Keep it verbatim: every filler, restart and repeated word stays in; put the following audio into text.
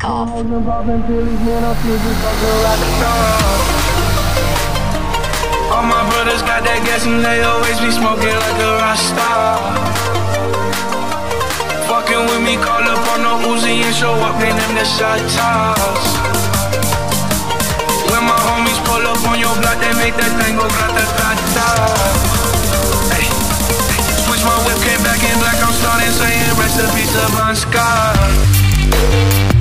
off. All my brothers got that gas and they always be smoking like a Rasta. Fucking with me, call up on no Uzi and show up in them the shot toss. When my homies pull up on your block, they make that thing go grata-ta-ta. Hey, switch my whip, came back in black, I'm starting saying recipes of Bon Scott.